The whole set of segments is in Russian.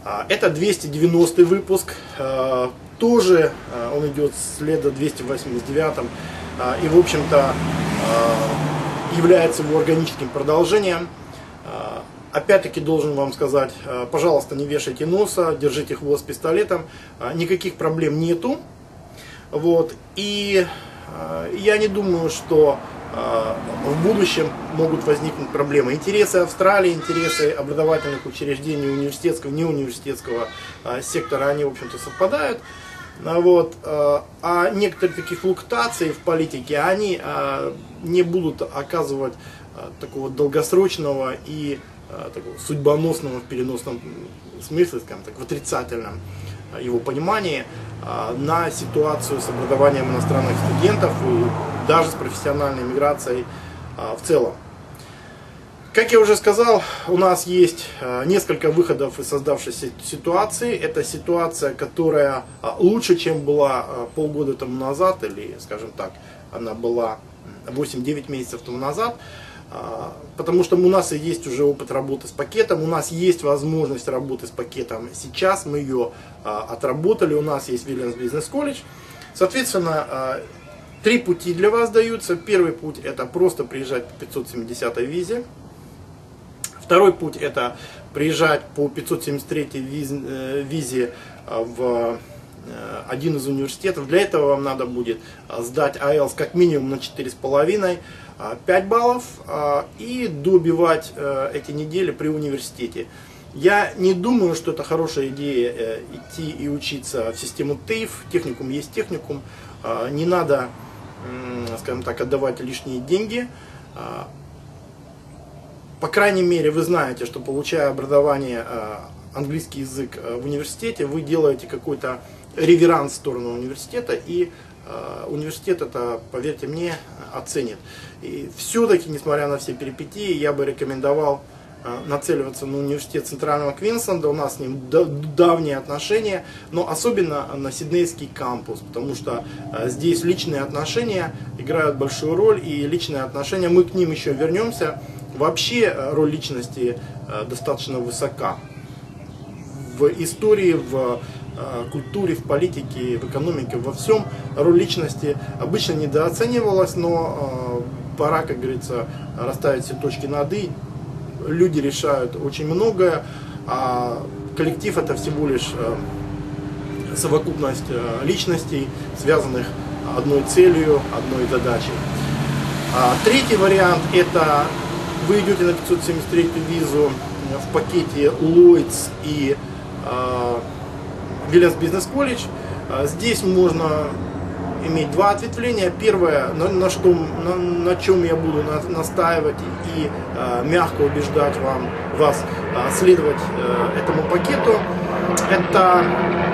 Это 290 выпуск, тоже он идет следа 289 и, в общем-то, является его органическим продолжением. Опять-таки должен вам сказать, пожалуйста, не вешайте носа, держите хвост пистолетом, никаких проблем нету. Вот. И я не думаю, что в будущем могут возникнуть проблемы. Интересы Австралии, интересы образовательных учреждений, университетского, неуниверситетского сектора, они, в общем-то, совпадают. Вот. А некоторые такие флуктуации в политике, они не будут оказывать такого долгосрочного и такого судьбоносного в переносном смысле, скажем так, в отрицательном его понимании на ситуацию с образованием иностранных студентов и даже с профессиональной миграцией в целом. Как я уже сказал, у нас есть несколько выходов из создавшейся ситуации. Это ситуация, которая лучше, чем была полгода тому назад, или, скажем так, она была 8-9 месяцев тому назад. Потому что у нас есть уже опыт работы с пакетом, у нас есть возможность работы с пакетом сейчас, мы ее отработали, у нас есть Williams Business College. Соответственно, 3 пути для вас даются. Первый путь — это просто приезжать по 570 визе. Второй путь — это приезжать по 573 визе в один из университетов. Для этого вам надо будет сдать IELTS как минимум на 4,5, 5 баллов и добивать эти недели при университете. Я не думаю, что это хорошая идея идти и учиться в систему TAFE. Техникум есть техникум. Не надо, скажем так, отдавать лишние деньги. По крайней мере, вы знаете, что, получая образование, английский язык в университете, вы делаете какой-то реверанс в сторону университета, и университет это, поверьте мне, оценит. И все-таки, несмотря на все перипетии, я бы рекомендовал нацеливаться на университет Центрального Квинсленда. У нас с ним давние отношения, но особенно на Сиднейский кампус, потому что здесь личные отношения играют большую роль, и личные отношения, мы к ним еще вернемся. Вообще роль личности достаточно высока. В истории, в культуре, в политике, в экономике, во всем роль личности обычно недооценивалась, но пора, как говорится, расставить все точки над «и». Люди решают очень многое, а коллектив — это всего лишь совокупность личностей, связанных одной целью, одной задачей. Третий вариант — это вы идете на 573 визу в пакете Lloyds и Williams Business College. Здесь можно иметь 2 ответвления. Первое, на чем я буду настаивать и мягко убеждать вас следовать этому пакету, это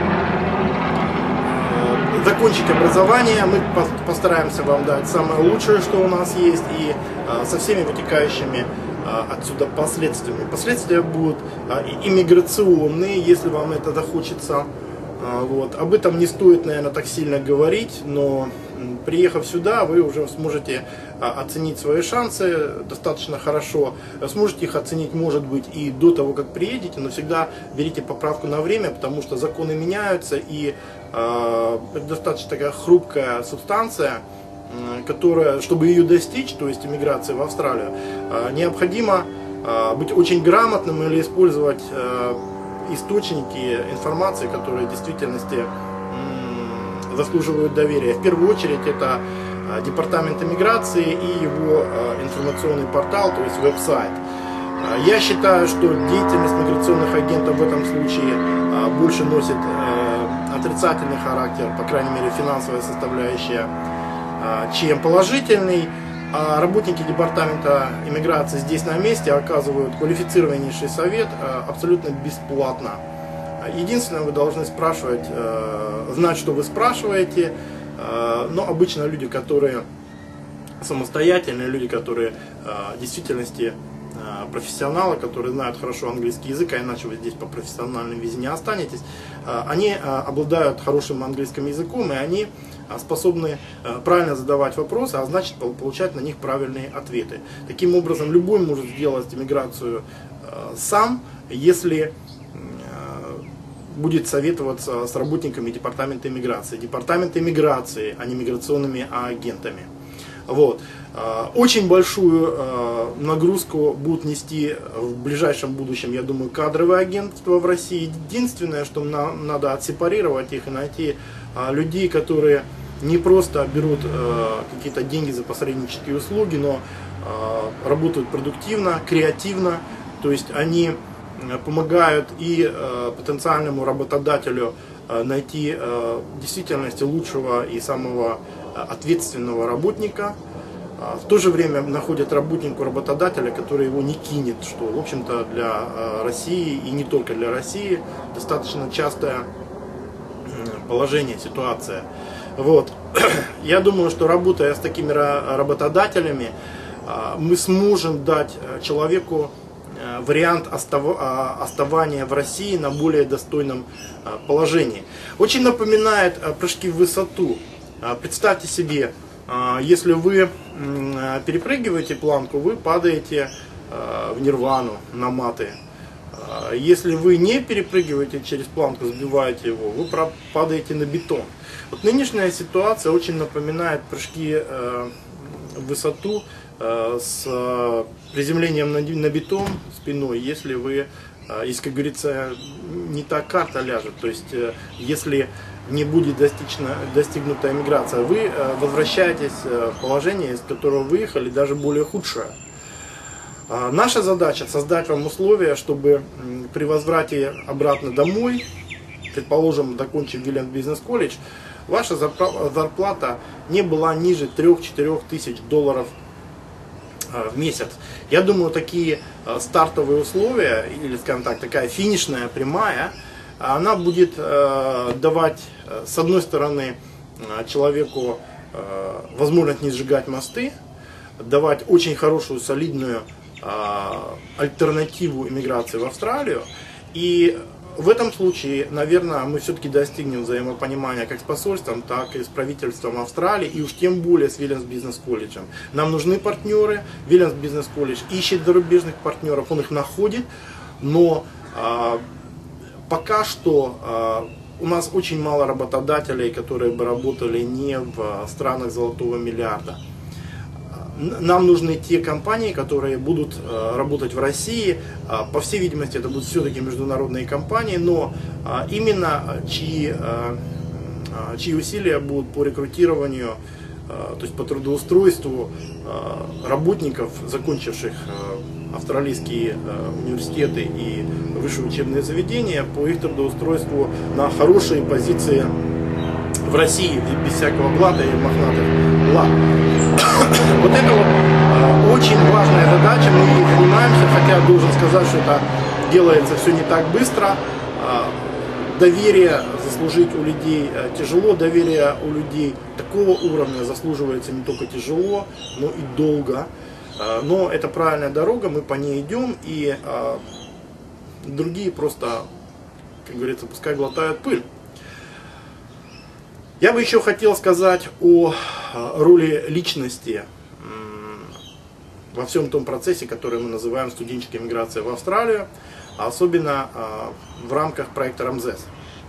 закончить образование. Мы постараемся вам дать самое лучшее, что у нас есть, и со всеми вытекающими отсюда последствиями. Последствия будут иммиграционные, если вам это захочется. Вот. Об этом не стоит, наверное, так сильно говорить, но приехав сюда, вы уже сможете оценить свои шансы достаточно хорошо. Сможете их оценить, может быть, и до того, как приедете, но всегда берите поправку на время, потому что законы меняются, и достаточно такая хрупкая субстанция, которая, чтобы ее достичь, то есть иммиграция в Австралию, необходимо быть очень грамотным или использовать источники информации, которые в действительности заслуживают доверия. В первую очередь это департамент иммиграции и его информационный портал, то есть веб-сайт. Я считаю, что деятельность миграционных агентов в этом случае больше носит отрицательный характер, по крайней мере финансовая составляющая, чем положительный. А работники департамента иммиграции здесь на месте оказывают квалифицированнейший совет абсолютно бесплатно. Единственное, вы должны спрашивать, знать, что вы спрашиваете, но обычно люди, которые самостоятельные, люди, которые в действительности профессионалы, которые знают хорошо английский язык, а иначе вы здесь по профессиональной визе не останетесь, они обладают хорошим английским языком, и они способны правильно задавать вопросы, а значит получать на них правильные ответы. Таким образом, любой может сделать иммиграцию сам, если будет советоваться с работниками департамента иммиграции, а не миграционными агентами. Вот. Очень большую нагрузку будут нести в ближайшем будущем, я думаю, кадровые агентства в России. Единственное, что нам надо отсепарировать их и найти людей, которые не просто берут какие-то деньги за посреднические услуги, но работают продуктивно, креативно, то есть они помогают и потенциальному работодателю найти в действительности лучшего и самого ответственного работника. В то же время находят работнику работодателя, который его не кинет, что, в общем-то, для России и не только для России достаточно частое положение, ситуация. Вот. Я думаю, что работая с такими работодателями, мы сможем дать человеку вариант оставания в России на более достойном положении. Очень напоминает прыжки в высоту. Представьте себе, если вы перепрыгиваете планку, вы падаете в нирвану, на маты. Если вы не перепрыгиваете через планку, сбиваете его, вы падаете на бетон. Вот нынешняя ситуация очень напоминает прыжки в высоту с приземлением на бетон спиной, если вы, если, как говорится, не та карта ляжет, то есть если не будет достигнута эмиграция, вы возвращаетесь в положение, из которого выехали, даже более худшее. Наша задача создать вам условия, чтобы при возврате обратно домой, предположим, закончив Williams Business College, ваша зарплата не была ниже 3-4 тысяч долларов в месяц. Я думаю, такие стартовые условия, или, скажем так, такая финишная прямая, она будет давать, с одной стороны, человеку возможность не сжигать мосты, давать очень хорошую, солидную альтернативу иммиграции в Австралию. И в этом случае, наверное, мы все-таки достигнем взаимопонимания как с посольством, так и с правительством Австралии, и уж тем более с Williams Business College. Нам нужны партнеры. Williams Business College ищет зарубежных партнеров, он их находит, но пока что у нас очень мало работодателей, которые бы работали не в странах золотого миллиарда. Нам нужны те компании, которые будут работать в России. По всей видимости, это будут все-таки международные компании, но именно чьи усилия будут по рекрутированию, то есть по трудоустройству работников, закончивших австралийские университеты и высшие учебные заведения, по их трудоустройству на хорошие позиции в России, без всякого блата и мохнатых лап. Вот это вот очень важная задача, мы ей занимаемся, хотя должен сказать, что это делается все не так быстро. Доверие заслужить у людей тяжело, доверие у людей такого уровня заслуживается не только тяжело, но и долго. Но это правильная дорога, мы по ней идем, и другие просто, как говорится, пускай глотают пыль. Я бы еще хотел сказать о роли личности во всем том процессе, который мы называем студенческой миграцией в Австралию, особенно в рамках проекта Рамзес.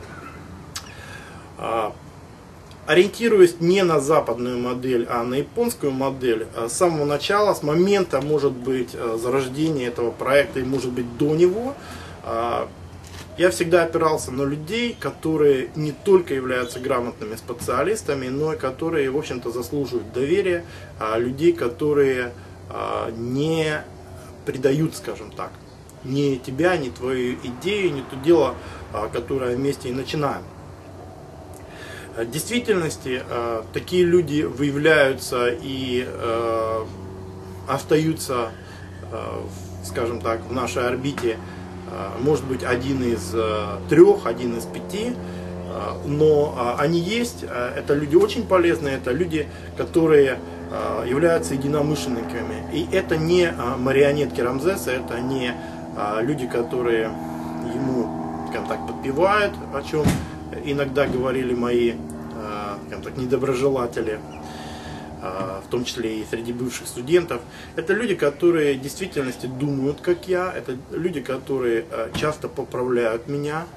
Ориентируясь не на западную модель, а на японскую модель, с самого начала, с момента, может быть, зарождения этого проекта и, может быть, до него, я всегда опирался на людей, которые не только являются грамотными специалистами, но и которые, в общем-то, заслуживают доверия, людей, которые не предают, скажем так, ни тебя, ни твою идею, ни то дело, которое вместе и начинаем. В действительности такие люди выявляются и остаются, скажем так, в нашей орбите, может быть, один из 3, один из 5, но они есть, это люди очень полезные, это люди, которые являются единомышленниками. И это не марионетки Рамзеса, это не люди, которые ему, скажем так, подпевают, о чем иногда говорили мои, скажем так, недоброжелатели, в том числе и среди бывших студентов. Это люди, которые в действительности думают, как я, это люди, которые часто поправляют меня,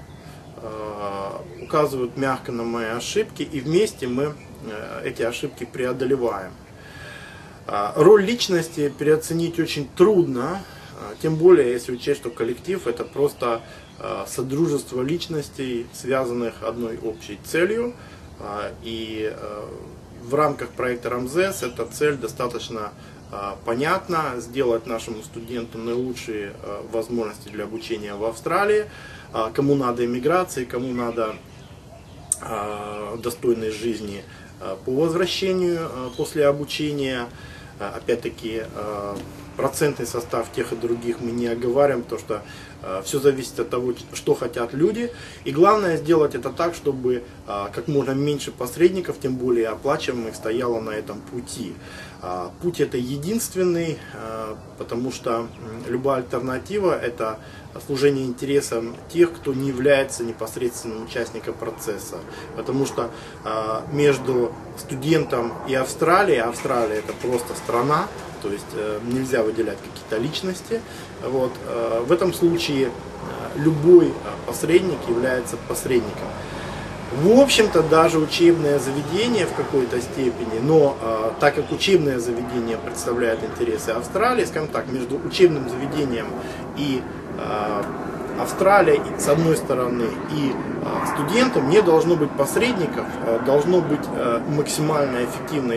указывают мягко на мои ошибки, и вместе мы эти ошибки преодолеваем. Роль личности переоценить очень трудно, тем более если учесть, что коллектив — это просто содружество личностей, связанных одной общей целью. И в рамках проекта Рамзес эта цель достаточно понятна: сделать нашему студенту наилучшие возможности для обучения в Австралии. Кому надо иммиграции, кому надо достойной жизни по возвращению после обучения. Опять-таки, процентный состав тех и других мы не оговариваем, потому что все зависит от того, что хотят люди. И главное сделать это так, чтобы как можно меньше посредников, тем более оплачиваемых, стояло на этом пути. Путь это единственный, потому что любая альтернатива — это служение интересам тех, кто не является непосредственным участником процесса. Потому что между студентом и Австралией, Австралия — это просто страна, то есть нельзя выделять какие-то личности. Вот. В этом случае любой посредник является посредником. В общем-то, даже учебное заведение в какой-то степени, но так как учебное заведение представляет интересы Австралии, скажем так, между учебным заведением и Австралией с одной стороны и студентом не должно быть посредников, должно быть максимально эффективно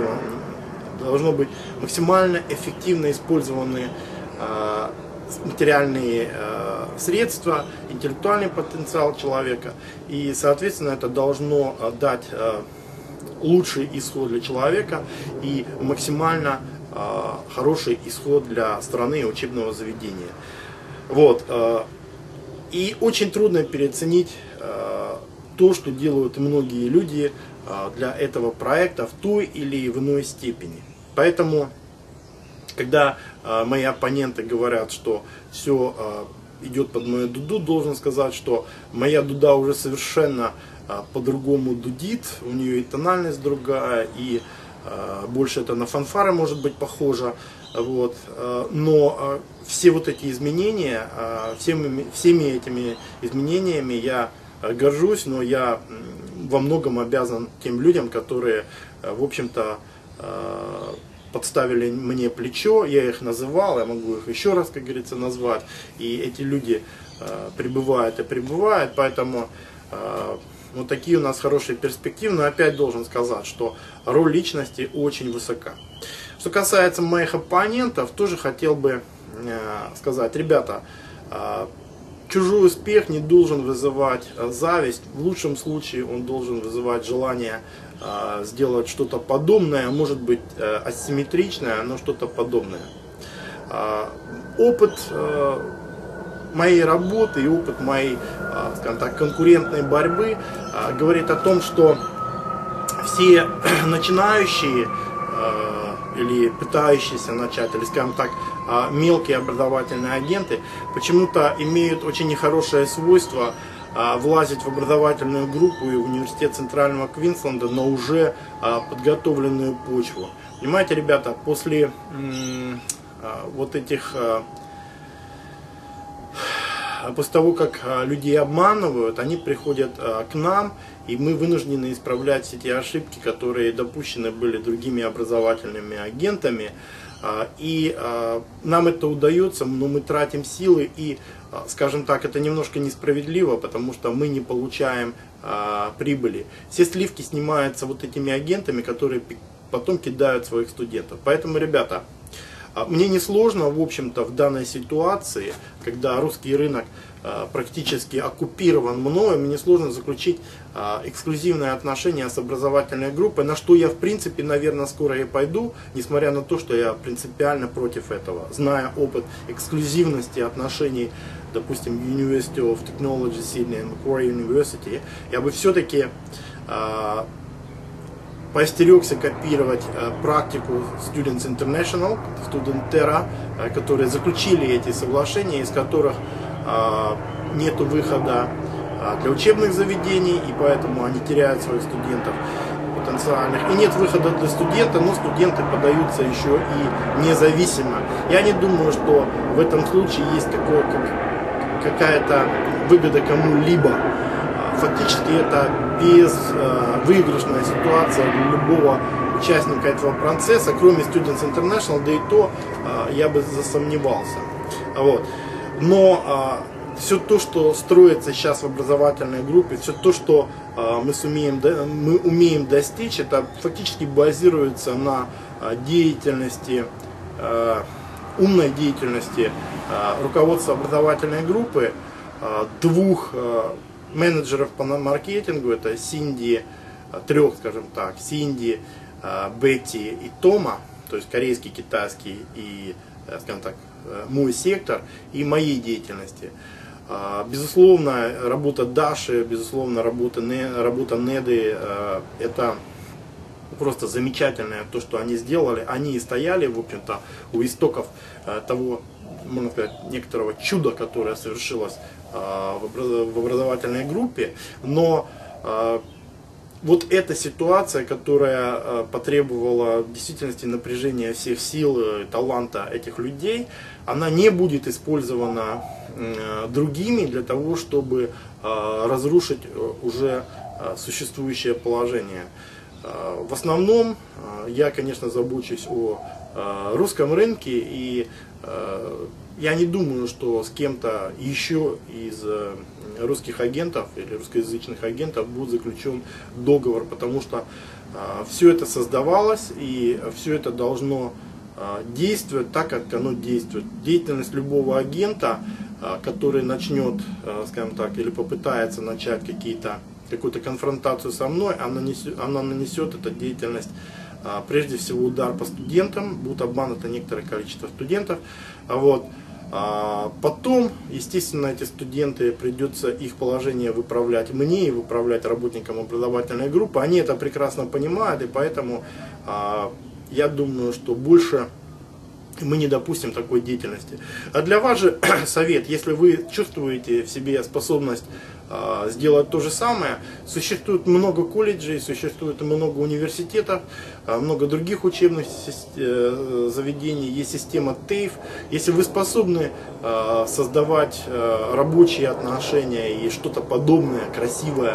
использованы материальные средства, интеллектуальный потенциал человека, и, соответственно, это должно дать лучший исход для человека и максимально хороший исход для страны и учебного заведения. Вот. И очень трудно переоценить то, что делают многие люди для этого проекта в той или иной степени. Поэтому, когда мои оппоненты говорят, что все идет под мою дуду, должен сказать, что моя дуда уже совершенно по-другому дудит, у нее и тональность другая, и больше это на фанфары может быть похоже. Вот. Но все вот эти изменения, всеми этими изменениями я горжусь, но я во многом обязан тем людям, которые, в общем-то, подставили мне плечо. Я их называл, я могу их еще раз, как говорится, назвать. И эти люди прибывают и прибывают, поэтому вот такие у нас хорошие перспективы. Но опять должен сказать, что роль личности очень высока. Что касается моих оппонентов, тоже хотел бы сказать: ребята, чужой успех не должен вызывать зависть. В лучшем случае он должен вызывать желание сделать что-то подобное, может быть асимметричное, но что-то подобное. Опыт моей работы и опыт моей, скажем так, конкурентной борьбы говорит о том, что все начинающие или пытающиеся начать, или, скажем так, мелкие образовательные агенты почему-то имеют очень нехорошее свойство влазить в образовательную группу и в университет Центрального Квинсленда на уже подготовленную почву. Понимаете, ребята, после вот этих, после того, как людей обманывают, они приходят к нам, и мы вынуждены исправлять все те ошибки, которые допущены были другими образовательными агентами. И нам это удается, но мы тратим силы, и, скажем так, это немножко несправедливо, потому что мы не получаем прибыли. Все сливки снимаются вот этими агентами, которые потом кидают своих студентов. Поэтому, ребята, мне несложно, в общем-то, в данной ситуации, когда русский рынок практически оккупирован мною, мне сложно заключить эксклюзивные отношения с образовательной группой, на что я, в принципе, наверное, скоро и пойду, несмотря на то, что я принципиально против этого. Зная опыт эксклюзивности отношений, допустим, University of Technology Sydney и Macquarie University, я бы все-таки поостерегся копировать практику Students International, Studentera, которые заключили эти соглашения, из которых нет выхода для учебных заведений, и поэтому они теряют своих студентов потенциальных. И нет выхода для студента, но студенты подаются еще и независимо. Я не думаю, что в этом случае есть какая-то выгода кому-либо. Фактически это безвыигрышная ситуация для любого участника этого процесса, кроме Students International, да и то я бы засомневался. Вот. Но все то, что строится сейчас в образовательной группе, все то, что мы умеем достичь, это фактически базируется на деятельности, умной деятельности руководства образовательной группы, двух менеджеров по маркетингу, это Синди, трех, скажем так, Синди, Бетти и Тома, то есть корейский, китайский и, скажем так, мой сектор, и моей деятельности. Безусловно, работа Даши, безусловно, работа Неды, это просто замечательное то, что они сделали. Они и стояли, в общем-то, у истоков того, можно сказать, некоторого чуда, которое совершилось в образовательной группе. Но вот эта ситуация, которая потребовала в действительности напряжения всех сил и таланта этих людей, она не будет использована другими для того, чтобы разрушить уже существующее положение. В основном я, конечно, забочусь о русском рынке, и я не думаю, что с кем-то еще из русских агентов или русскоязычных агентов будет заключен договор, потому что все это создавалось и все это должно действовать так, как оно действует. Деятельность любого агента, который начнет, скажем так, или попытается начать какую-то конфронтацию со мной, она нанесет, эта деятельность, прежде всего удар по студентам, будет обмануто некоторое количество студентов. Вот. Потом, естественно, эти студенты, придется их положение выправлять мне и выправлять работникам образовательной группы. Они это прекрасно понимают, и поэтому я думаю, что больше мы не допустим такой деятельности. А для вас же совет, если вы чувствуете в себе способность сделать то же самое, существует много колледжей, существует много университетов, много других учебных заведений, есть система TAFE. Если вы способны создавать рабочие отношения и что-то подобное, красивое,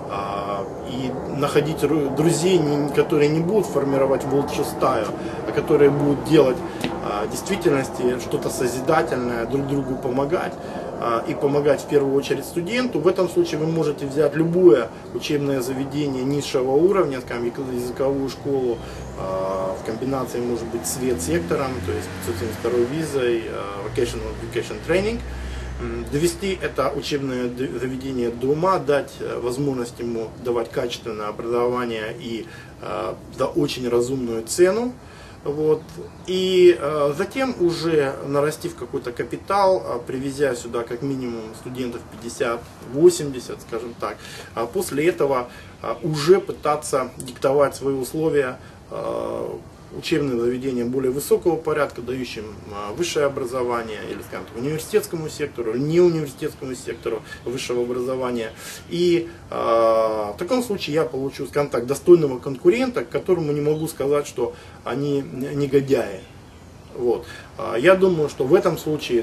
и находить друзей, которые не будут формировать волчью стаю, а которые будут делать в действительности что-то созидательное, друг другу помогать, и помогать в первую очередь студенту, в этом случае вы можете взять любое учебное заведение низшего уровня, скажем, языковую школу в комбинации, может быть, с ветсектором, то есть 572 визой, Vocational Education Training, довести это учебное заведение до ума, дать возможность ему давать качественное образование и за очень разумную цену. Вот. И затем уже нарастив какой-то капитал, привезя сюда как минимум студентов 50-80, скажем так, после этого уже пытаться диктовать свои условия учебным заведениям более высокого порядка, дающим высшее образование, или, скажем так, университетскому сектору, не университетскому сектору высшего образования. И в таком случае я получу, скажем так, достойного конкурента, к которому не могу сказать, что они негодяи. Вот. Я думаю, что в этом случае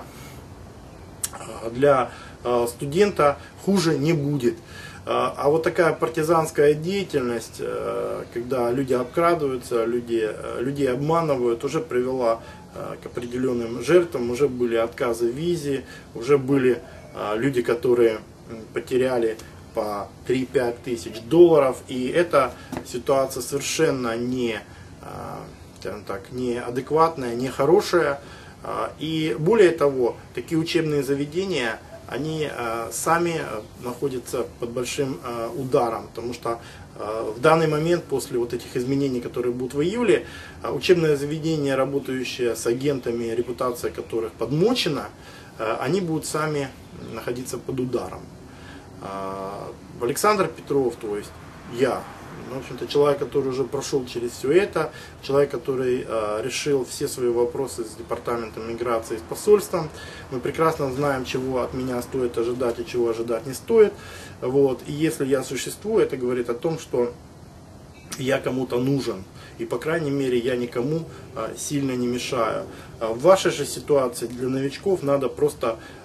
для студента хуже не будет. А вот такая партизанская деятельность, когда люди обкрадываются, людей обманывают, уже привела к определенным жертвам, уже были отказы в визе, уже были люди, которые потеряли по 3-5 тысяч долларов, и эта ситуация совершенно не адекватная, не хорошая. И более того, такие учебные заведения, они сами находятся под большим ударом, потому что в данный момент, после вот этих изменений, которые будут в июле, учебные заведения, работающие с агентами, репутация которых подмочена, они будут сами находиться под ударом. Александр Петров, то есть я, в общем-то, человек, который уже прошел через все это, человек, который решил все свои вопросы с департаментом миграции, с посольством. Мы прекрасно знаем, чего от меня стоит ожидать и чего ожидать не стоит. Вот. И если я существую, это говорит о том, что я кому-то нужен. И, по крайней мере, я никому сильно не мешаю. В вашей же ситуации для новичков надо просто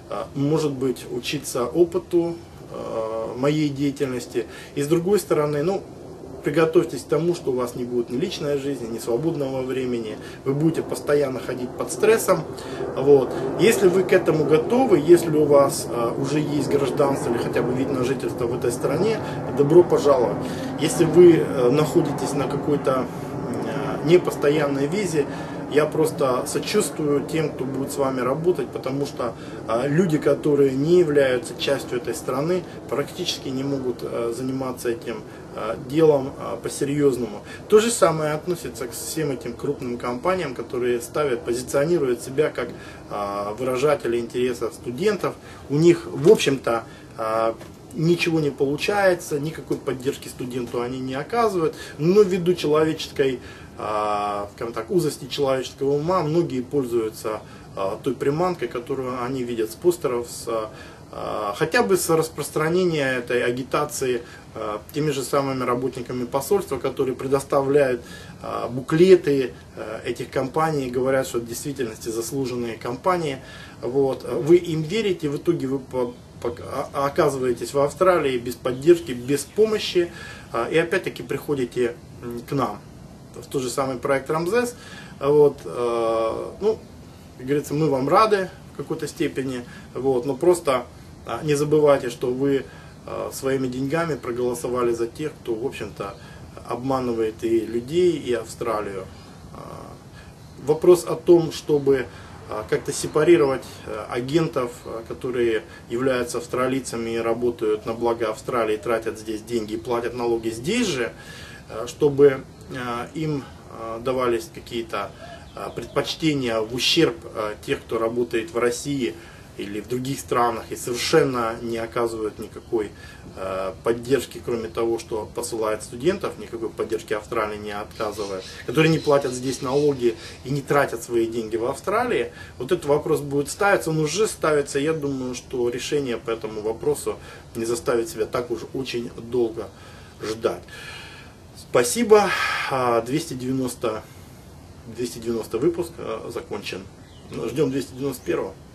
может быть, учиться опыту моей деятельности. И с другой стороны, ну, приготовьтесь к тому, что у вас не будет ни личной жизни, ни свободного времени. Вы будете постоянно ходить под стрессом. Вот. Если вы к этому готовы, если у вас уже есть гражданство или хотя бы вид на жительство в этой стране, добро пожаловать. Если вы находитесь на какой-то непостоянной визе, я просто сочувствую тем, кто будет с вами работать, потому что люди, которые не являются частью этой страны, практически не могут заниматься этим делом по-серьезному. То же самое относится к всем этим крупным компаниям, которые ставят, позиционируют себя как выражатели интересов студентов. У них, в общем-то, ничего не получается, никакой поддержки студенту они не оказывают, но ввиду человеческой, скажем так, узости человеческого ума, многие пользуются той приманкой, которую они видят с постеров, хотя бы с распространения этой агитации теми же самыми работниками посольства, которые предоставляют буклеты этих компаний, говорят, что в действительности заслуженные компании. Вот. Вы им верите, в итоге вы оказываетесь в Австралии без поддержки, без помощи, и опять-таки приходите к нам в тот же самый проект Рамзес. Вот, ну, как говорится, мы вам рады в какой-то степени, вот, но просто не забывайте, что вы своими деньгами проголосовали за тех, кто, в общем-то, обманывает и людей, и Австралию. Вопрос о том, чтобы как-то сепарировать агентов, которые являются австралийцами и работают на благо Австралии, тратят здесь деньги и платят налоги здесь же, чтобы им давались какие-то предпочтения в ущерб тех, кто работает в России или в других странах и совершенно не оказывают никакой поддержки, кроме того, что посылает студентов, никакой поддержки Австралии не отказывает, которые не платят здесь налоги и не тратят свои деньги в Австралии. Вот этот вопрос будет ставиться, он уже ставится. Я думаю, что решение по этому вопросу не заставит себя так уж очень долго ждать. Спасибо. 290 выпуск закончен. Ждем 291.